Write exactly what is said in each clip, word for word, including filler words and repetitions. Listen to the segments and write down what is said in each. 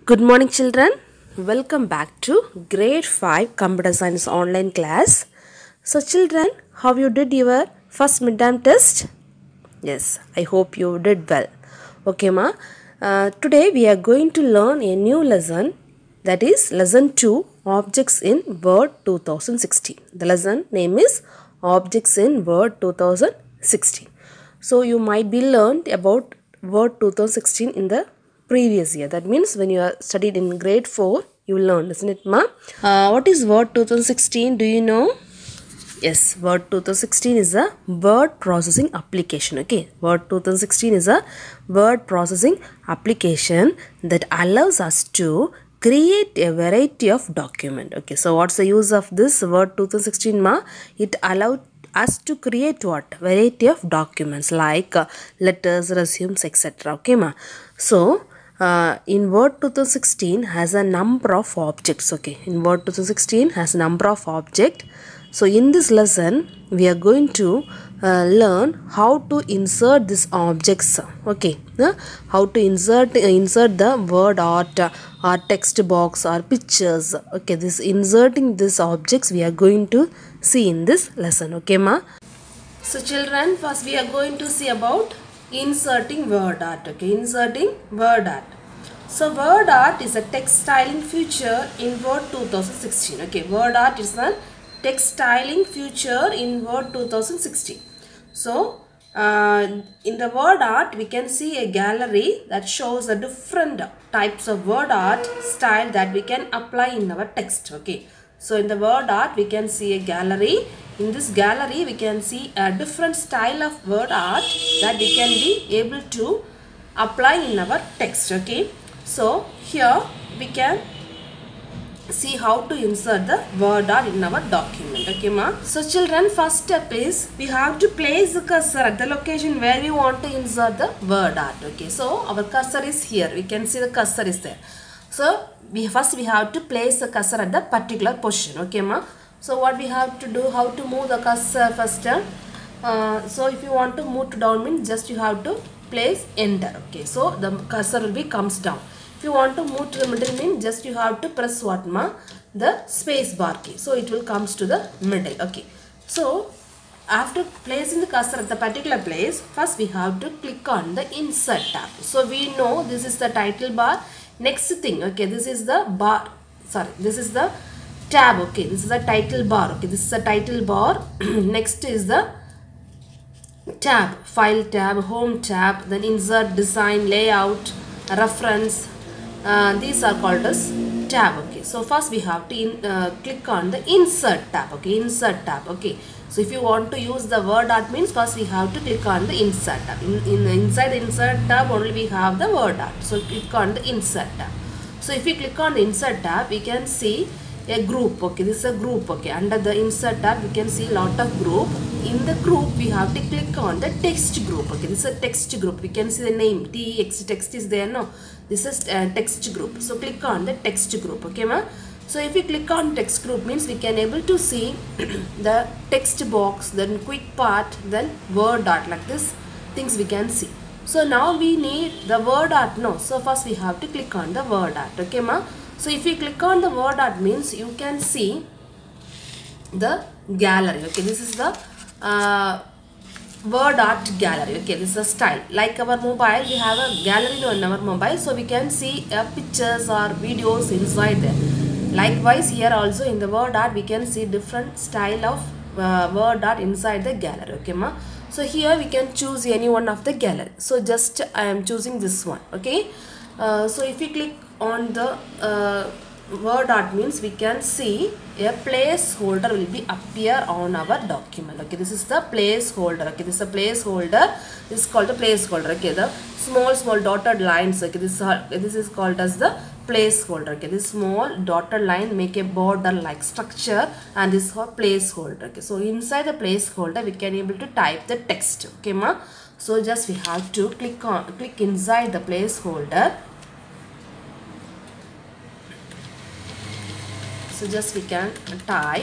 Good morning, children. Welcome back to grade five computer science online class. So children, how you did your first midterm test? Yes, I hope you did well. Okay ma, uh, today we are going to learn a new lesson, that is lesson two, objects in Word twenty sixteen. The lesson name is objects in Word twenty sixteen. So you might be learned about Word twenty sixteen in the previous year. That means when you are studied in grade four, you learned, isn't it ma? Uh, what is Word twenty sixteen? Do you know? Yes, Word twenty sixteen is a word processing application. Okay, Word twenty sixteen is a word processing application that allows us to create a variety of document. Okay, so what's the use of this Word twenty sixteen ma? It allowed us to create what? Variety of documents like uh, letters, resumes, et cetera. Okay ma? So uh, in Word twenty sixteen has a number of objects. Okay, in Word twenty sixteen has a number of objects. So in this lesson we are going to uh, learn how to insert these objects. Okay, uh, how to insert uh, insert the word art uh, or text box or pictures. Okay, this inserting these objects we are going to see in this lesson. Okay ma? So children, first we are going to see about inserting word art. Okay, inserting word art. So word art is a text styling feature in Word twenty sixteen. Okay, word art is a text styling feature in Word twenty sixteen. So uh, in the word art we can see a gallery that shows the different types of word art style that we can apply in our text. Okay, so in the word art we can see a gallery. In this gallery we can see a different style of word art that we can be able to apply in our text. Okay, so here we can see how to insert the word art in our document. Okay ma? So children, first step is we have to place the cursor at the location where we want to insert the word art. Okay, so our cursor is here. We can see the cursor is there. So we first we have to place the cursor at the particular position. Okay ma? So what we have to do, how to move the cursor first. Uh, so if you want to move to down means just you have to place enter. Okay, so the cursor will be comes down. If you want to move to the middle means just you have to press what ma? The space bar key. So it will comes to the middle. Okay. So after placing the cursor at the particular place, first we have to click on the insert tab. So we know this is the title bar. Next thing, okay, this is the bar. Sorry, this is the tab. Okay, this is the title bar. Okay, this is the title bar. Next is the tab, file tab, home tab, then insert, design, layout, reference. Uh, these are called as tab. Okay, so first we have to in, uh, click on the insert tab. Okay, insert tab. Okay, so if you want to use the word art means first we have to click on the insert tab. In, in inside the insert tab only we have the word art. So click on the insert tab. So if you click on the insert tab, we can see a group. Okay, this is a group. Okay, under the insert tab we can see lot of group. In the group we have to click on the text group. Okay, this is a text group. We can see the name T X, text is there. No, this is uh, text group. So click on the text group. Okay ma? So if we click on text group means we can able to see the text box, then quick part, then word art, like this things we can see. So now we need the word art. No, so first we have to click on the word art. Okay ma? So if you click on the word art means you can see the gallery. Okay, this is the uh, word art gallery. Okay, this is a style like our mobile. We have a gallery on our mobile, so we can see uh, pictures or videos inside there. Likewise here also in the word art we can see different style of uh, word art inside the gallery. Okay ma? So here we can choose any one of the gallery. So just I am choosing this one. Okay, uh, so if you click on the uh, word art means we can see a placeholder will be appear on our document. Okay, this is the placeholder. Okay, this is a placeholder. This is called the placeholder. Okay, the small small dotted lines. Okay, this is this is called as the placeholder. Okay, this small dotted line make a border like structure, and this is for placeholder. Okay, so inside the placeholder we can able to type the text. Okay ma? So just we have to click on click inside the placeholder. So just we can type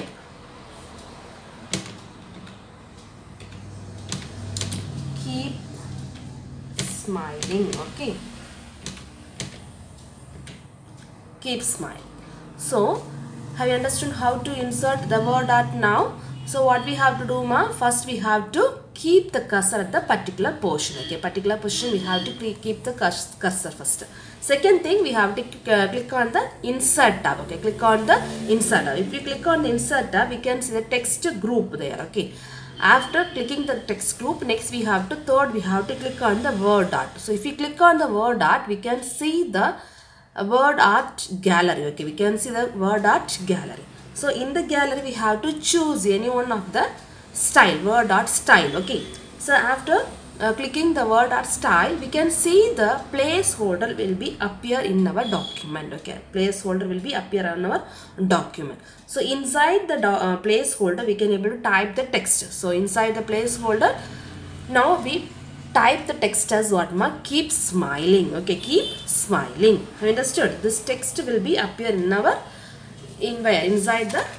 keep smiling. Okay, keep smile. So have you understood how to insert the word art now? So what we have to do, ma? First we have to keep the cursor at the particular portion. Okay, particular position we have to keep the cursor first. Second thing, we have to uh, click on the insert tab. Okay, click on the insert tab. If we click on the insert tab, we can see the text group there. Okay, after clicking the text group, next we have to third we have to click on the word art. So if we click on the word art, we can see the uh, word art gallery. Okay, we can see the word art gallery. So in the gallery, we have to choose any one of the style, word art style. Okay, so after uh, clicking the word art style, we can see the placeholder will be appear in our document. Okay, placeholder will be appear on our document. So inside the uh, placeholder, we can able to type the text. So inside the placeholder, now we type the text as what, ma? Keep smiling. Okay, keep smiling. Have you understood? This text will be appear in our in where inside the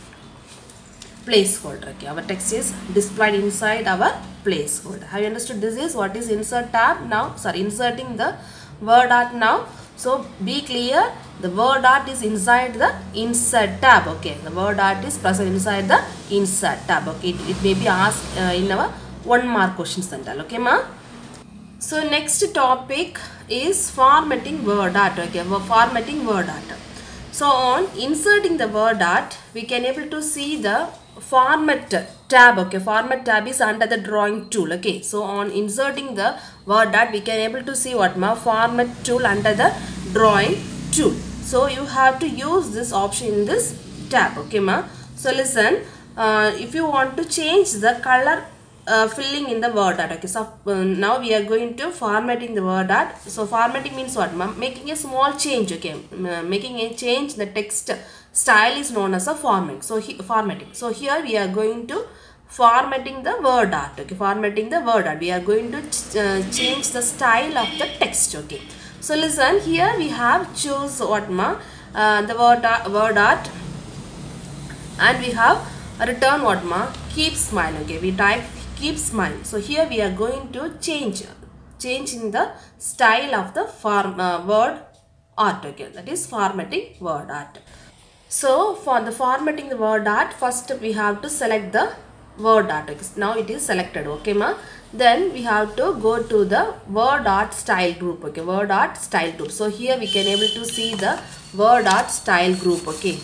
placeholder. Okay, our text is displayed inside our placeholder. Have you understood? This is what is insert tab now. Sorry, inserting the word art now. So be clear, the word art is inside the insert tab. Okay, the word art is present inside the insert tab. Okay, it, it may be asked uh, in our one mark question center. Okay, ma. So next topic is formatting word art. Okay, formatting word art. So on inserting the word art, we can able to see the format tab. Okay, format tab is under the drawing tool. Okay, so on inserting the word art, we can able to see what, ma? Format tool under the drawing tool. So you have to use this option in this tab. Okay, ma. So listen, uh, if you want to change the color Uh, filling in the word art. Okay, so uh, now we are going to formatting the word art. So formatting means what, ma'am? Making a small change. Okay, uh, making a change, the text style is known as a format. So he, formatting. So here we are going to formatting the word art. Okay, formatting the word art. We are going to ch uh, change the style of the text. Okay, so listen, here we have choose what, ma? Uh, the word art, word art, and we have return what, ma? Keep smile. Okay, we type keep smile. So here we are going to change change in the style of the form uh, word art. Okay, that is formatting word art. So for the formatting the word art, first we have to select the word art. Okay, now it is selected. Okay, ma. Then we have to go to the word art style group. Okay, word art style group. So here we can able to see the word art style group. Okay,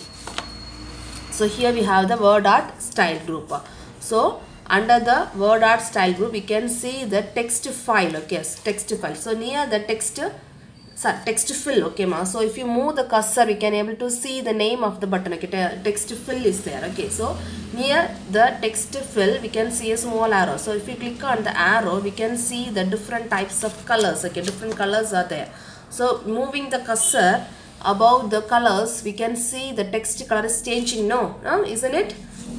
so here we have the word art style group. So under the word art style group, we can see the text file. Okay, text file. So near the text sorry, text fill. Okay, ma. So if you move the cursor, we can able to see the name of the button. Okay, text fill is there. Okay, so near the text fill, we can see a small arrow. So if you click on the arrow, we can see the different types of colors. Okay, different colors are there. So moving the cursor above the colors, we can see the text color is changing. No, no, isn't it?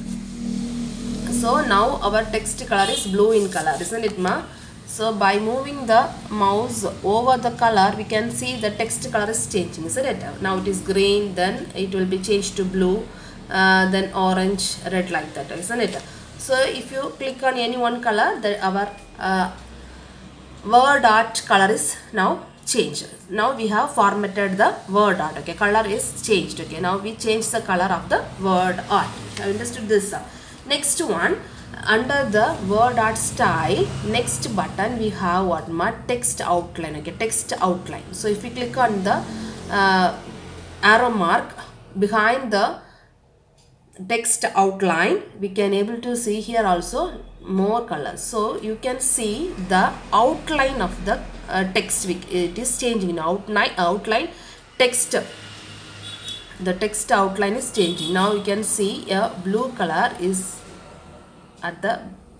So now our text color is blue in color, isn't it, ma? So by moving the mouse over the color, we can see the text color is changing, isn't it? Now it is green, then it will be changed to blue, uh, then orange, red, like that, isn't it? So if you click on any one color, the our uh, word art color is now changed. Now we have formatted the word art. Okay, color is changed. Okay, now we change the color of the word art. I understood this. Next one, under the word art style, next button we have what, ma? Text outline. Okay, text outline. So if we click on the uh, arrow mark behind the text outline, we can able to see here also more colors. So you can see the outline of the uh, text. It is changing. Outline outline text. The text outline is changing. Now you can see a blue color is at the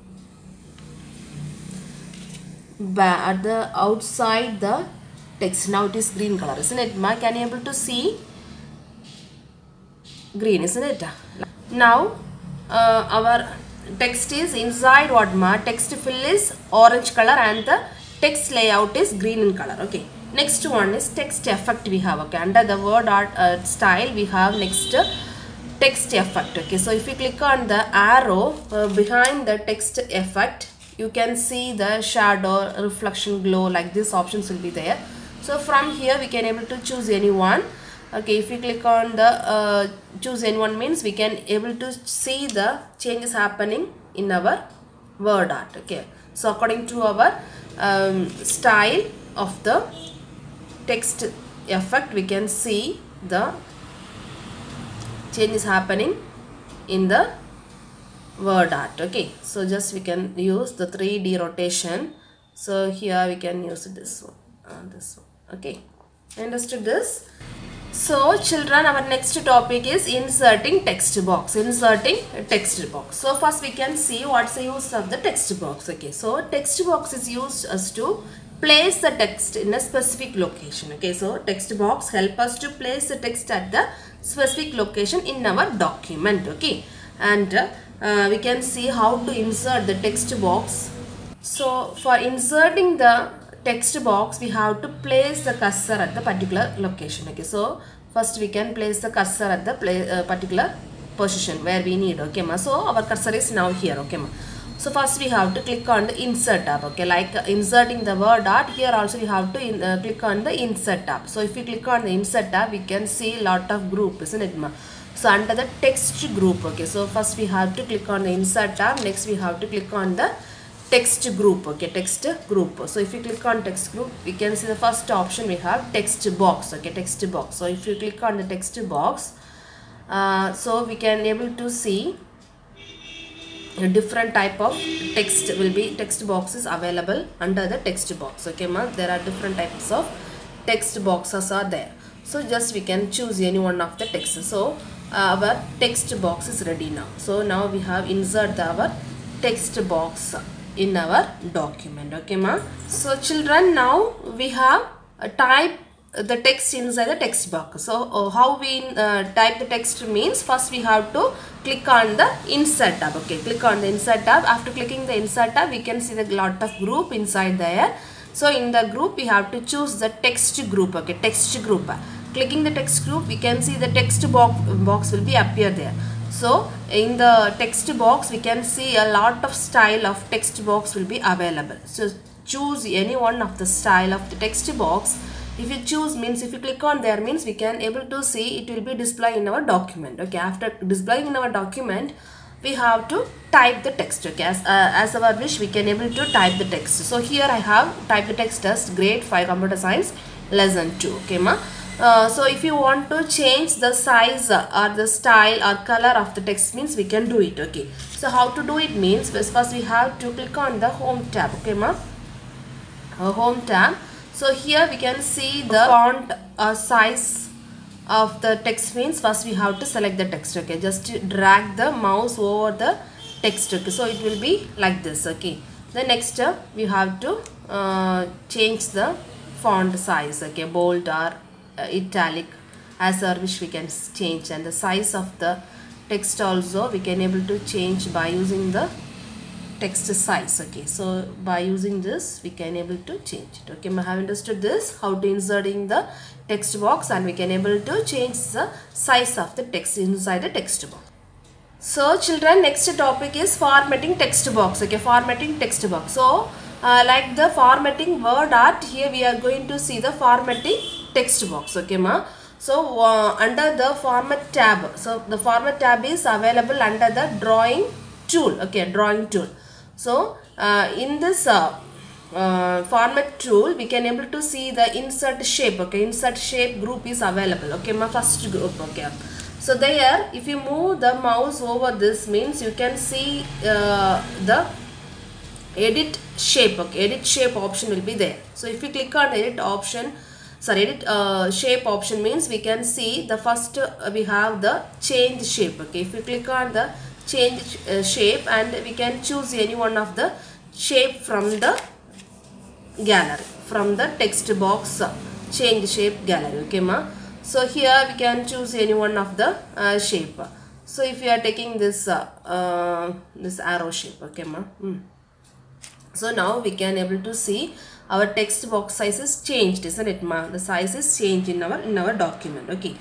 at the outside the text. Now it is green color, isn't it, ma? Can you able to see green, isn't it? Now uh, our text is inside what, ma? Text fill is orange color and the text layout is green in color. Okay, next one is text effect we have. Okay, under the word art uh, style, we have next uh, text effect. Okay, so if you click on the arrow uh, behind the text effect, you can see the shadow, reflection, glow, like these options will be there. So from here we can able to choose any one. Okay, if we click on the uh, choose anyone means we can able to see the changes happening in our word art. Okay, so according to our um, style of the text effect, we can see the changes happening in the word art. Okay, so just we can use the three D rotation. So here we can use this one, uh, this one. Okay, understood this? So children, our next topic is inserting text box. Inserting a text box. So first we can see what's the use of the text box. Okay, so text box is used as to place the text in a specific location. Okay, so text box help us to place the text at the specific location in our document. Okay, and uh, uh, we can see how to insert the text box. So for inserting the text box, we have to place the cursor at the particular location. Okay, so first we can place the cursor at the play, uh, particular position where we need. Okay ma, so our cursor is now here. Okay ma, so first we have to click on the insert tab. Okay, like uh, inserting the word art, here also we have to in, uh, click on the insert tab. So if we click on the insert tab, we can see a lot of group, isn't it ma? So under the text group. Okay, so first we have to click on the insert tab, next we have to click on the text group. Okay, text group. So if you click on text group, we can see the first option we have text box. Okay, text box. So if you click on the text box, uh, so we can able to see a different type of text will be text boxes available under the text box. Okay ma, there are different types of text boxes are there. So just we can choose any one of the text. So uh, our text box is ready now. So now we have insert our text box in our document. Okay ma, so children, now we have uh, type the text inside the text box. So uh, how we uh, type the text means first we have to click on the insert tab. Okay, click on the insert tab. After clicking the insert tab, we can see the lot of group inside there. So in the group we have to choose the text group. Okay, text group. Clicking the text group, we can see the text box box will be appear there. So in the text box we can see a lot of style of text box will be available. So choose any one of the style of the text box. If you choose means if you click on there means we can able to see it will be displayed in our document. Okay, after displaying in our document, we have to type the text. Okay, as, uh, as our wish we can able to type the text. So here I have typed the text as grade five computer science lesson two. Okay ma. Uh, so if you want to change the size uh, or the style or color of the text means we can do it. Okay, so how to do it means first we have to click on the home tab. Okay ma, uh, home tab. So here we can see the font uh, size of the text means first we have to select the text. Okay, just drag the mouse over the text. Okay, so it will be like this. Okay, the next uh, we have to uh, change the font size. Okay, bold or uh, italic as our wish we can change, and the size of the text also we can able to change by using the text size. Okay, so by using this we can able to change it. Okay, I have understood this, how to insert in the text box, and we can able to change the size of the text inside the text box. So children, next topic is formatting text box. Okay, formatting text box. So uh, like the formatting word art, here we are going to see the formatting text box. Okay ma, so uh, under the format tab, so the format tab is available under the drawing tool. Okay, drawing tool. So uh, in this uh, uh, format tool we can able to see the insert shape. Okay, insert shape group is available. Okay, my first group. Okay, so there if you move the mouse over this means you can see uh, the edit shape. Okay, edit shape option will be there. So if you click on edit option, sorry edit uh, shape option means we can see the first uh, we have the change shape. Okay, if you click on the change uh, shape, and we can choose any one of the shape from the gallery, from the text box uh, change shape gallery. Okay ma, so here we can choose any one of the uh, shape. So if you are taking this uh, uh, this arrow shape. Okay ma, mm. So now we can able to see our text box size is changed, isn't it ma? The size is changed in our in our document. Okay,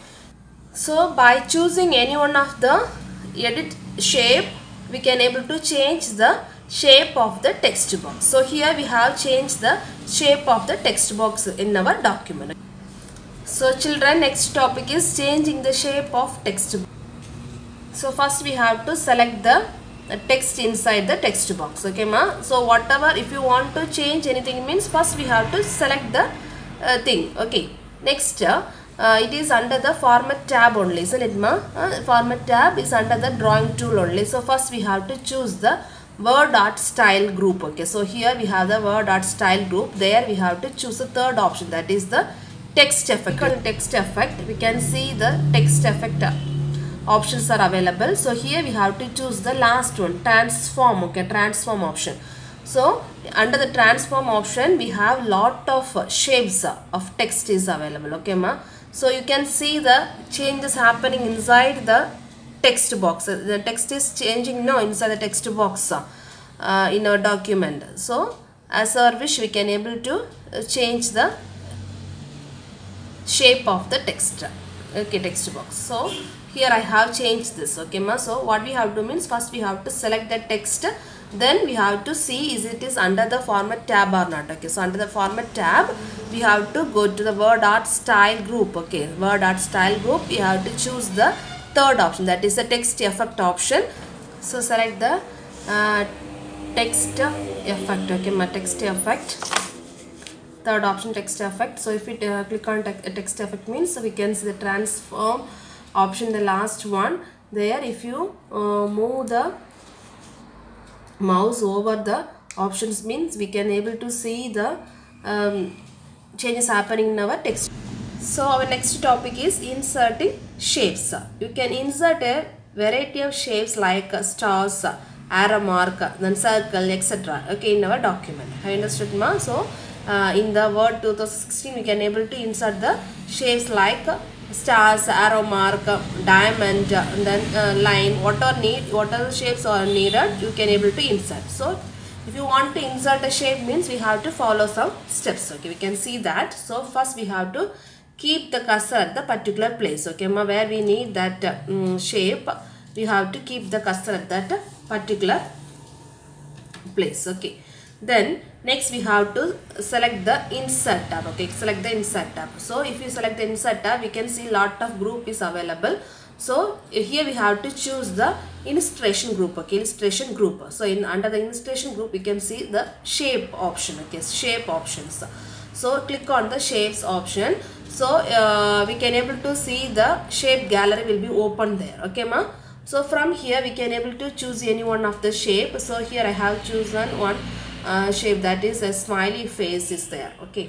so by choosing any one of the edit shape we can able to change the shape of the text box. So here we have changed the shape of the text box in our document. So children, next topic is changing the shape of text. So first we have to select the text inside the text box. Okay ma. So whatever, if you want to change anything means first we have to select the uh, thing. Okay. Next uh, uh, it is under the format tab only, isn't it ma? Uh, format tab is under the drawing tool only. So first we have to choose the word art style group. Okay. So here we have the word art style group. There we have to choose the third option, that is the text effect. On text effect we can see the text effect options are available. So here we have to choose the last one, transform. Okay, transform option. So under the transform option we have lot of uh, shapes uh, of text is available. Okay ma. So you can see the changes happening inside the text box. Uh, the text is changing now inside the text box uh, uh, in our document. So as our wish we can able to uh, change the shape of the text. Okay, text box. So here I have changed this. Okay ma. So what we have to means first we have to select the text, then we have to see is it is under the format tab or not. Okay, so under the format tab we have to go to the word art style group. Okay, word art style group, we have to choose the third option, that is the text effect option. So select the uh, text effect. Okay ma, text effect, third option, text effect. So if we uh, click on te text effect means so we can see the transform option, the last one. There if you uh, move the mouse over the options means we can able to see the um, changes happening in our text. So our next topic is inserting shapes. You can insert a variety of shapes like uh, stars, uh, arrow mark, then circle, et cetera. Okay, in our document. Have you understood ma? So uh, in the Word two thousand sixteen we can able to insert the shapes like uh, stars, arrow mark, diamond, and then uh, line, what are need, what are the shapes are needed, you can able to insert. So if you want to insert a shape means we have to follow some steps. Okay, we can see that. So first we have to keep the cursor at the particular place. Okay ma, where we need that uh, um, shape we have to keep the cursor at that uh, particular place. Okay, then next we have to select the insert tab. Okay, select the insert tab. So if you select the insert tab we can see lot of group is available. So here we have to choose the illustration group. Okay, illustration group. So in under the illustration group we can see the shape option. Okay, shape options. So click on the shapes option. So uh, we can able to see the shape gallery will be open there. Okay ma. So from here we can able to choose any one of the shape. So here I have chosen one Uh, shape, that is a smiley face is there. Okay,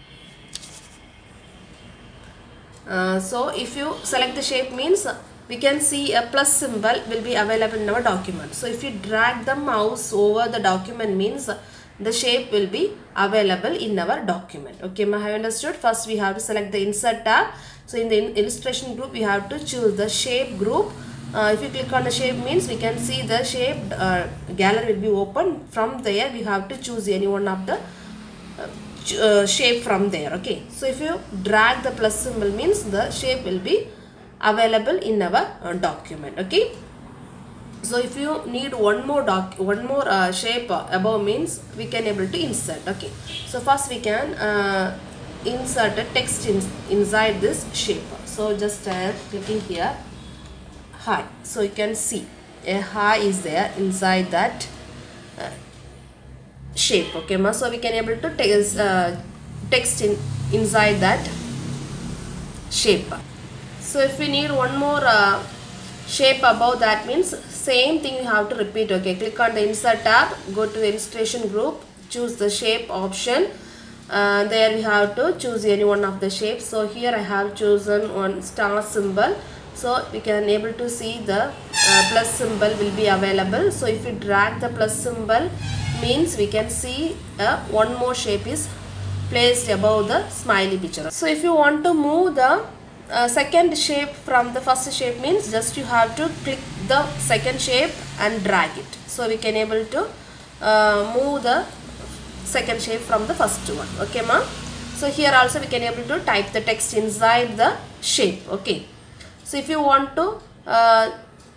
uh, so if you select the shape means uh, we can see a plus symbol will be available in our document. So if you drag the mouse over the document means uh, the shape will be available in our document. Okay ma, have you understood? First we have to select the insert tab. So in the illustration group we have to choose the shape group. Uh, if you click on the shape means we can see the shape uh, gallery will be open. From there we have to choose any one of the uh, uh, shape from there. Okay, so if you drag the plus symbol means the shape will be available in our uh, document. Okay, so if you need one more doc one more uh, shape uh, above means we can able to insert. Okay, so first we can uh, insert a text in, inside this shape. So just uh, clicking here, hi. So you can see a hi is there inside that uh, shape. Okay ma. So we can able to text uh, text in inside that shape. So if we need one more uh, shape above that means same thing you have to repeat. Okay, click on the insert tab, go to the illustration group, choose the shape option. Uh, there we have to choose any one of the shapes. So here I have chosen one star symbol. So we can able to see the uh, plus symbol will be available. So if you drag the plus symbol means we can see uh, one more shape is placed above the smiley picture. So if you want to move the uh, second shape from the first shape means just you have to click the second shape and drag it. So we can able to uh, move the second shape from the first one. Okay ma. So here also we can able to type the text inside the shape. Okay, so if you want to uh,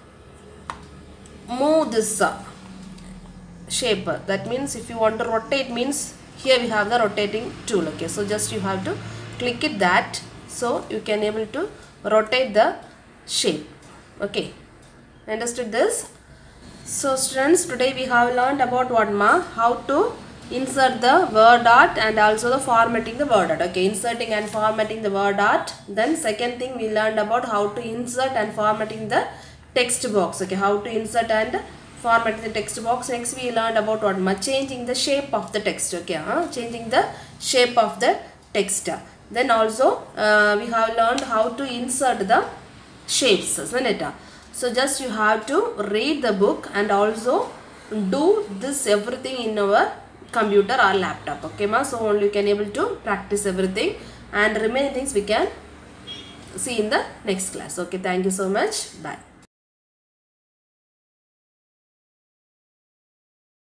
move this uh, shape, that means if you want to rotate means here we have the rotating tool. Okay, so just you have to click it that. so you can able to rotate the shape. Okay, understood this? So students, today we have learned about what ma how to insert the word art and also the formatting the word art. Okay, inserting and formatting the word art. Then second thing we learned about how to insert and formatting the text box. Okay, how to insert and format the text box. Next we learned about what ma changing the shape of the text. Okay, huh? Changing the shape of the text. Then also uh, we have learned how to insert the shapes, isn't it? So just you have to read the book and also do this everything in our computer or laptop. Okay ma, so only you can able to practice everything, and remaining things we can see in the next class. Okay, thank you so much. Bye.